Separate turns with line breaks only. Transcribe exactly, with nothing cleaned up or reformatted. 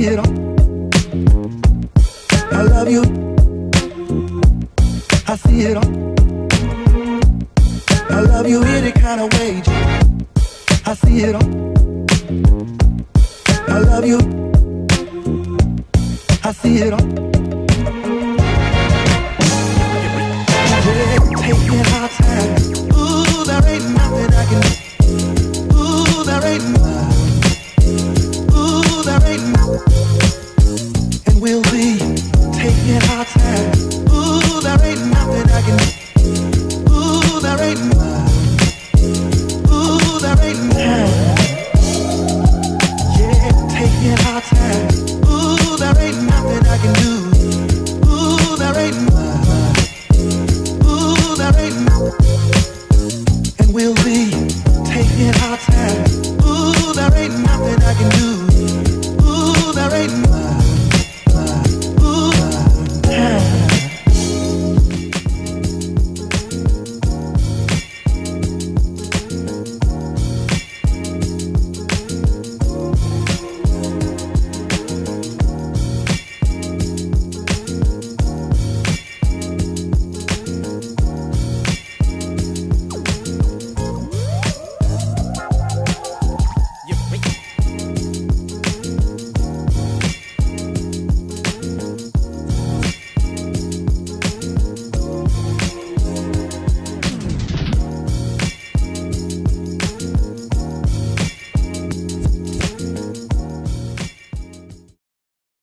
see it all. I love you. I see it all. I love you any kind of way. I see it all. I love you. I see it all.